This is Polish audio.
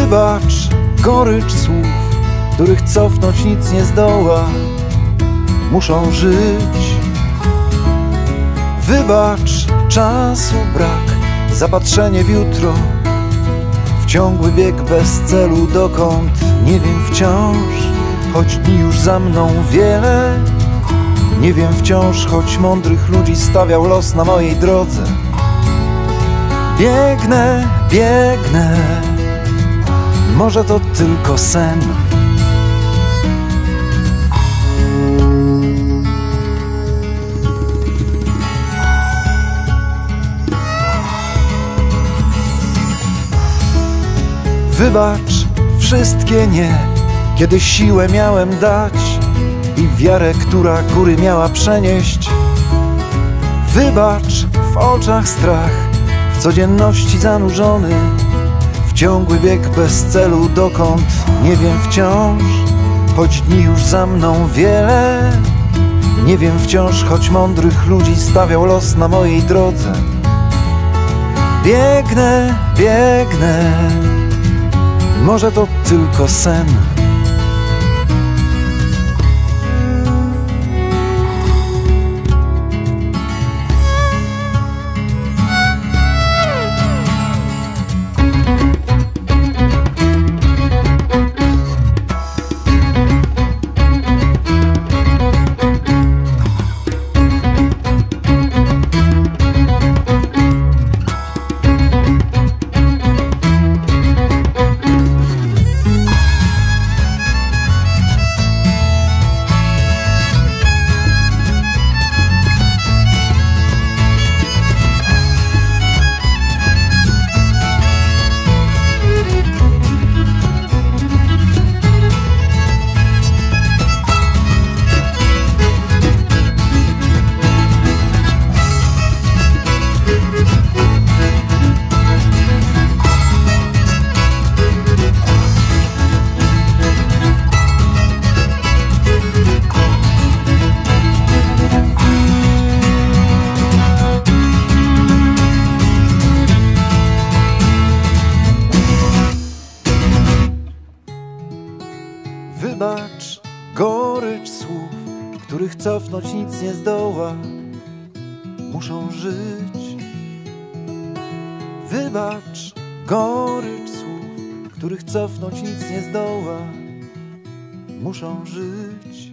Wybacz gorycz słów, których cofnąć nic nie zdoła, muszą żyć. Wybacz czasu brak, zapatrzenie w jutro, w ciągły bieg bez celu dokąd nie wiem wciąż, choć dni już za mną wiele. Nie wiem wciąż, choć mądrych ludzi stawiał los na mojej drodze. Biegnę, biegnę, może to tylko sen. Wybacz wszystkie nie, kiedy siłę miałem dać i wiarę, która góry miała przenieść. Wybacz w oczach strach, w codzienności zanurzony, w ciągły bieg bez celu dokąd nie wiem wciąż, choć dni już za mną wiele. Nie wiem wciąż, choć mądrych ludzi stawiał los na mojej drodze. Biegnę, biegnę, może to tylko sen. Wybacz gorycz słów, których cofnąć nic nie zdoła, muszą żyć. Wybacz gorycz słów, których cofnąć nic nie zdoła, muszą żyć.